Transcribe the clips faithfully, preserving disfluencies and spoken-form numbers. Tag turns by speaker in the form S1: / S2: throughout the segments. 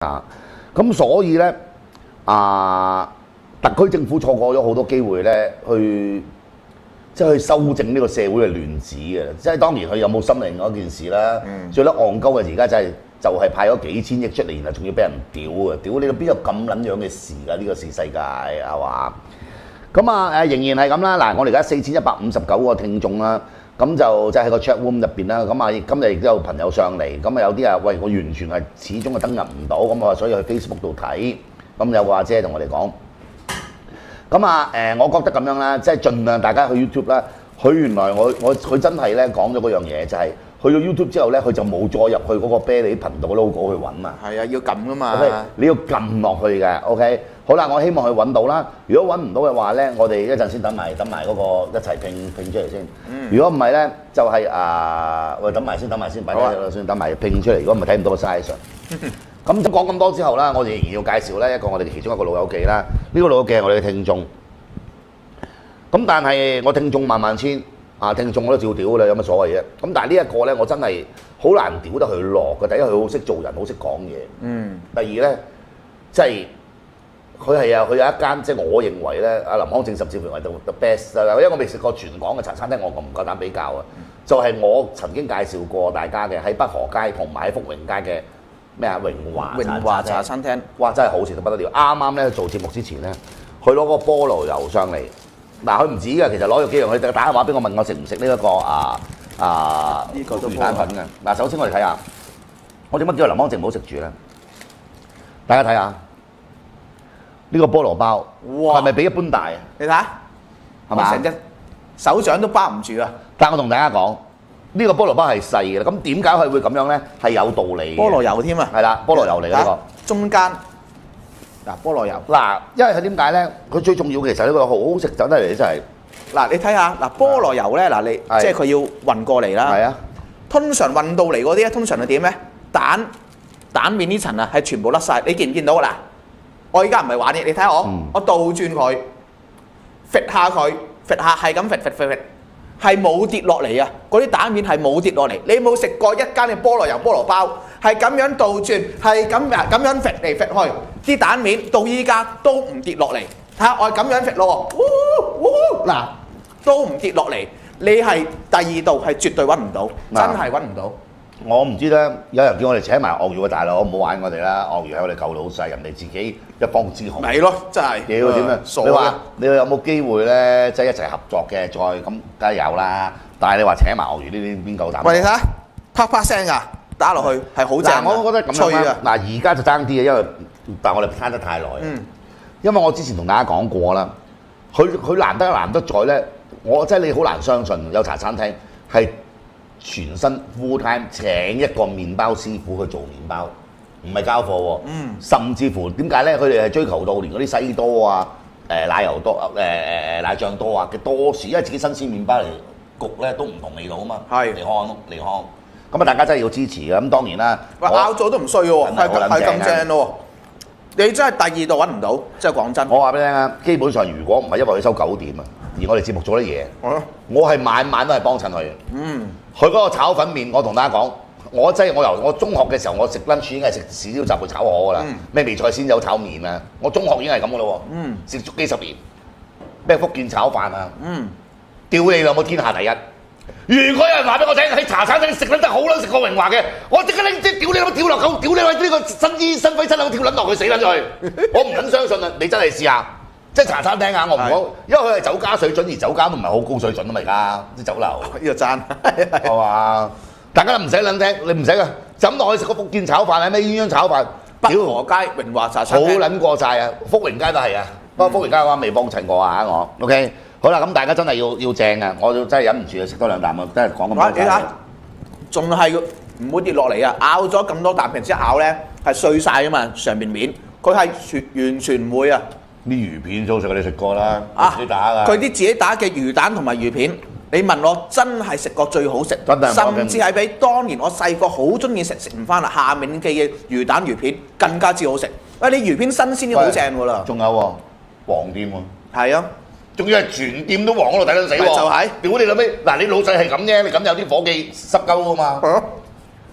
S1: 啊，咁所以咧啊，特區政府錯過咗好多機會咧，去即係去修正呢個社會嘅亂子嘅。即係當然佢有冇心靈嗰件事啦。嗯、最得戇鳩嘅而家真係就係派咗幾千億出嚟，然後仲要俾人屌啊！屌你邊有咁撚樣嘅事㗎？呢、這個事世界係嘛？咁啊誒仍然係咁啦。嗱，我哋而家四千一百五十九個聽眾啦。咁就即係喺個 chat room 入邊啦，咁啊今日亦都有朋友上嚟，咁啊有啲啊喂我完全係始終係登入唔到，咁啊所以去 Facebook 度睇，咁有個阿姐同我哋講，咁啊誒我覺得咁樣啦，即係盡量大家去 YouTube 啦，佢原來我我佢真係咧講咗嗰樣嘢，就係、是、去到 YouTube 之後咧，佢就冇再入去嗰個啤梨頻道嘅 logo 去揾啊，
S2: 係啊，要撳噶嘛
S1: ，OK， 你要撳落去嘅 ，OK。好啦，我希望佢揾到啦。如果揾唔到嘅話咧，我哋一陣先等埋等埋嗰個一齊拼拼出嚟先。嗯、如果唔係咧，就係、是、啊，喂、呃，等埋先，等埋先，擺低咗先，等埋拼出嚟。如果唔係睇唔到個 size。咁講咁多之後啦，我哋仍然要介紹咧一個我哋其中一個老友記啦。呢、這個老友記係我哋嘅聽眾。咁但係我聽眾萬萬千啊，聽眾我都照屌啦，有乜所謂啫？咁但係呢一個咧，我真係好難屌得佢落嘅。第一，佢好識做人，好識講嘢。嗯。第二咧，即係。佢係啊，佢有一間即係我認為咧，阿林康正甚至乎係 the best 啦，因為我未食過全港嘅茶餐廳，我唔夠膽比較啊。就係、是、我曾經介紹過大家嘅喺北河街同埋喺福榮街嘅咩啊榮華
S2: 榮華茶餐廳，
S1: 哇真係好食到不得了！啱啱咧做節目之前咧，佢攞個菠蘿油上嚟，嗱佢唔止㗎，其實攞咗幾樣，佢打電話俾我問我食唔食呢一個啊啊呢個魚蛋粉嘅。嗱首先我哋睇下，我點解叫林康正唔好食住咧？大家睇下。呢個菠蘿包係咪比一般大啊？
S2: 你睇下，係嘛？成隻手掌都包唔住啊！
S1: 但係我同大家講，呢、這個菠蘿包係細嘅，咁點解佢會咁樣咧？係有道理嘅。
S2: 菠蘿油添啊！
S1: 係啦，菠蘿油嚟嘅呢個。
S2: 中間嗱菠蘿油
S1: 嗱，因為佢點解咧？佢最重要其實呢個好好食走得嚟真係。
S2: 嗱，你睇下嗱菠蘿油咧，嗱你即係佢要運過嚟啦。係啊。通常運到嚟嗰啲咧，通常係點咧？蛋蛋面呢層啊，係全部甩晒。你見唔見到嗱？我而家唔係玩嘢，你睇下我，嗯、我倒轉佢，揈下佢，揈下係咁揈揈揈揈，係冇跌落嚟啊！嗰啲蛋面係冇跌落嚟。你有冇食過一間嘅菠蘿油菠蘿包？係咁樣倒轉，係咁咁樣揈嚟揈去，啲蛋面到依家都唔跌落嚟。睇下我係咁樣揈咯喎，嗱都唔跌落嚟。你係第二度係絕對揾唔到，真係揾唔到。
S1: 我唔知咧，有人叫我哋請埋鱷魚嘅大佬，唔好玩我哋啦！鱷魚係我哋舊老細，人哋自己一方之雄。
S2: 係咯，真係。
S1: 屌點啊？你話你有冇機會咧，即係一齊合作嘅？再咁梗係有啦。但係你話請埋鱷魚呢啲邊夠膽？
S2: 喂，你睇下，啪啪聲㗎，打落去係好正。
S1: 我覺得咁樣啦。嗱，而家就爭啲嘅，因為但係我哋攤得太耐。嗯。因為我之前同大家講過啦，佢佢難得難得在咧，我即係你好難相信有茶餐廳係。全身 full time 請一個麵包師傅去做麵包，唔係交貨喎。嗯。甚至乎點解咧？佢哋係追求到連嗰啲西多啊、誒、呃、奶油多、誒誒誒奶醬多啊嘅多士，因為自己新鮮麵包嚟焗咧都唔同味道啊嘛。係。利康，利康。咁啊，大家真係要支持嘅。咁當然啦。喂，
S2: 咬咗都唔衰喎，係係咁正咯。你真係第二度揾唔到，即係講真。
S1: 我話俾你聽啊，基本上如果唔係因為佢收九點啊，而我哋節目做啲嘢，啊、我係晚晚都係幫襯佢。嗯。佢嗰個炒粉麵，我同大家講，我真係我由我中學嘅時候，我食 lunch 已經係食豉椒雜燴炒河噶啦。咩味菜鮮有炒麵啊？我中學已經係咁噶咯喎。嗯。食足幾十年。咩福建炒飯啊？嗯。屌你老母天下第一！如果有人話俾我聽喺茶餐廳食撚得好撚食過榮華嘅，我即刻拎啲屌你老母屌落狗，屌你老呢個新衣新揮新樓跳撚落去死撚咗去！我唔撚相信啊！你真係試下。即係茶餐廳啊！我唔講，因為佢係酒家水準，而酒家都唔係好高水準啊嘛！而家啲酒樓
S2: 呢個讚
S1: 係嘛？大家都唔使撚聽，你唔使噶，就咁落去食個福建炒飯啊，咩鴛鴦炒飯，
S2: 北河街榮華茶餐廳
S1: 好撚過晒啊！福榮街都係啊，不過福榮街嘅話未幫襯過啊我。OK， 好啦，咁大家真係要要正啊！我真係忍唔住啊，食多兩啖啊！真係講咁多。
S2: 你睇，仲係唔會跌落嚟啊！咬咗咁多啖，平時一咬咧係碎晒啊嘛，上面面佢係全完全唔會啊！
S1: 啲魚片早食我哋食過啦，自己打㗎。
S2: 佢啲自己打嘅魚蛋同埋魚片，你問我真係食過最好食，甚至係比當年我細個好中意食食唔翻啦夏銘記嘅魚蛋魚片更加之好食。喂，你魚片新鮮都好正㗎啦。
S1: 仲有喎，黃店喎。
S2: 係啊，
S1: 仲要係全店都黃嗰度抵撚死喎。
S2: 就係。
S1: 屌你老味，嗱你老細係咁啫，你咁有啲伙計濕鳩㗎嘛。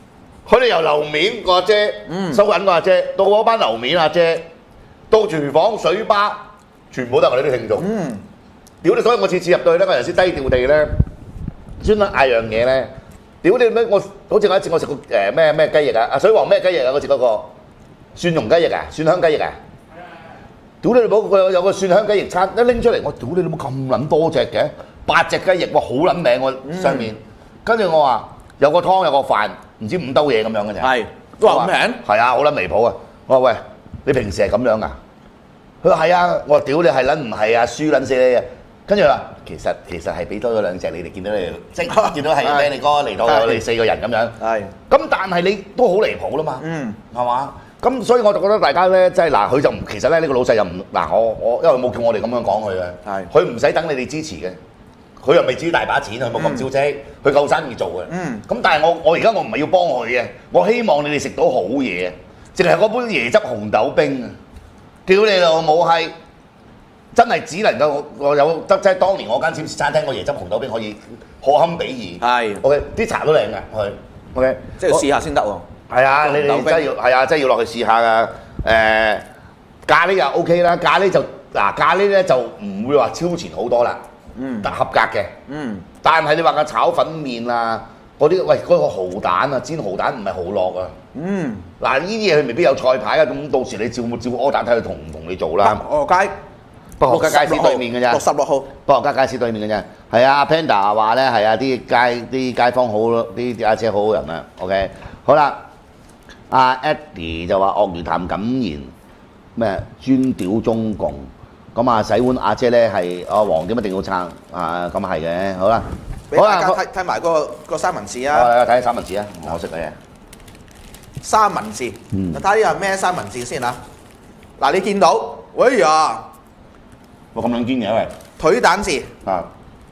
S1: 佢哋由樓面個阿姐收銀個阿姐，到嗰班樓面阿姐，到廚房水吧，全部都係我哋啲聽眾。嗯，屌你！所以我次次入到去咧，我有陣時低調地咧，專登嗌樣嘢咧。屌你咩？我好似有一次我食過誒咩咩雞翼啊，阿水王咩雞翼啊？嗰次嗰個蒜蓉雞翼啊，蒜香雞翼啊。屌你老母！佢有個蒜香雞翼餐，一拎出嚟，我屌你老母咁撚多隻嘅，八隻雞翼，哇好撚名喎上面。跟住我話有個湯有個飯，唔知五兜嘢咁樣嘅啫。係，
S2: 都話咁名？
S1: 係啊，好撚離譜啊！我話喂，你平時係咁樣噶？佢話係啊，我話屌你係撚唔係啊？輸撚死你啊！跟住話其實其實係俾多咗兩隻，你哋見到你即係見到係咩？你哥嚟到我哋四個人咁樣。係。咁但係你都好離譜啦嘛。嗯。係嘛？咁所以我就覺得大家咧，即係嗱，佢就其實咧呢個老細又唔嗱我我，因為冇叫我哋咁樣講佢嘅，係佢唔使等你哋支持嘅，佢又未至於大把錢，佢冇咁招積，佢夠生意做嘅。嗯。咁但係我我而家我唔係要幫佢嘅，我希望你哋食到好嘢，淨係嗰杯椰汁紅豆冰啊！屌你老母係，真係只能夠我有得即係當年我間閃餐廳個椰汁紅豆冰可以可堪比擬。係。OK， 啲茶都靚嘅，佢 OK，
S2: 即係要試下先得喎。係
S1: 啊，你哋真係要係啊，真係要落去試下㗎。誒、呃，咖喱又 OK 啦，咖喱就嗱咖喱咧就唔會話超前好多啦，嗯，合格嘅，嗯。但係你話個炒粉麵啊，嗰啲喂嗰、嗰個蠔蛋啊，煎蠔蛋唔係蠔落啊，嗯。嗱呢啲嘢佢未必有菜牌啊，咁到時你照照柯蛋睇佢同唔同你做啦。
S2: 北河街，
S1: 北河街街市對面嘅啫，
S2: 六十六號，
S1: 北河街街市對面嘅啫。係啊 ，Panda 話咧係啊，啲街啲街坊好，啲阿姐好好人啊。OK， 好啦。阿 Eddie 就話鱷魚潭感言咩專屌中共，咁啊洗碗阿姐咧係阿黃點一定要撐啊，咁係嘅，好啦，好啦，
S2: 睇睇埋個個三文治啊，
S1: 我睇下三文治啊，我食嘅嘢。
S2: 三文治，嗯，睇下呢個咩三文治先啊？嗱，你見到，喂呀，
S1: 哇咁撚堅嘅喂，
S2: 腿蛋治啊，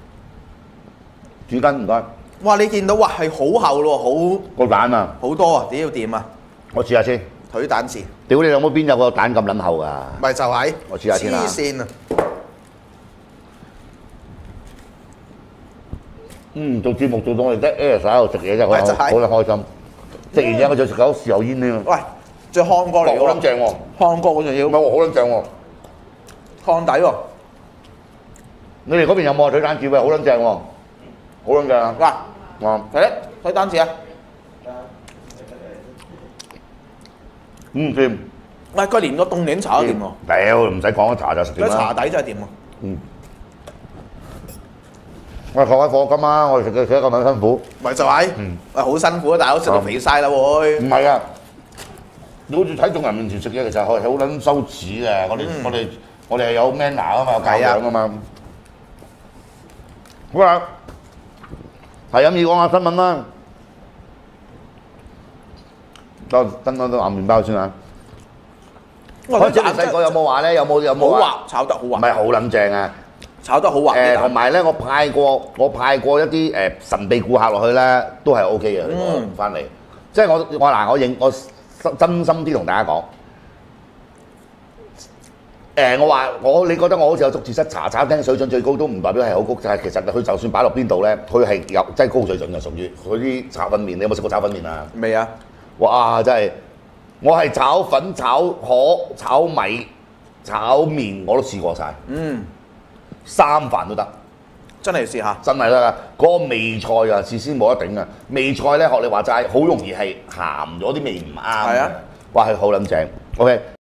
S1: 主筋唔該。
S2: 哇！你見到哇係好厚咯，好
S1: 個蛋啊，
S2: 好多啊，屌掂啊！
S1: 我試下先。
S2: 腿蛋治。屌
S1: 你老母邊有個蛋咁撚厚㗎？
S2: 咪就係。
S1: 我試下先啦。
S2: 黐線啊！
S1: 嗯，做節目做到我哋得 Air 喺度食嘢真係好，好撚開心。食完嘢我就食嚿豉油煙添。喂，
S2: 最漢過嚟喎。好撚
S1: 正喎。
S2: 漢過嗰仲要。
S1: 唔係喎，好撚正喎。
S2: 漢底喎。
S1: 你哋嗰邊有冇腿蛋治喂？好撚正喎。好撚正啊！嗱，啊，
S2: 嚟腿蛋治啊！
S1: 嗯，掂。
S2: 喂，佢連個凍檸茶都掂喎。
S1: 屌，唔使講，茶就食掂啦。
S2: 茶底真係掂喎。
S1: 嗯。喂，各位課金啊！我哋食嘅食得咁撚辛苦。
S2: 咪就係。嗯。喂，好辛苦啊！大佬食到肥晒啦會。
S1: 唔係啊！你好似睇眾人面前食嘢，其實係好撚羞恥嘅。我哋我哋我哋係有 manner 啊嘛，有教養啊嘛。好啦。係咁要講下新聞啦，等等等等咬麵包先啊！開始你細個有冇話咧？有冇有冇
S2: 好滑炒得好滑？
S1: 唔係好撚正啊！
S2: 炒得好滑
S1: 誒，同埋咧，我派過我派過一啲誒神秘顧客落去咧，都係 O K 嘅。嗯，翻嚟，即係我我嗱，我認我真心啲同大家講。誒，我話我你覺得我好似有竹字室茶餐廳水準最高，都唔代表係好高，就係其實佢就算擺落邊度咧，佢係有真係高水準嘅，屬於佢啲炒粉麵。你有冇食過炒粉麵啊？
S2: 未啊！
S1: 哇！真係我係炒粉、炒河、炒米、炒麵我都試過晒。嗯，三飯都得，
S2: 真係要試下。
S1: 真係得㗎！嗰個味菜啊，事先冇得頂啊！味菜咧學你話齋，好容易係鹹咗啲味唔啱。係啊！哇，係好撚正。OK。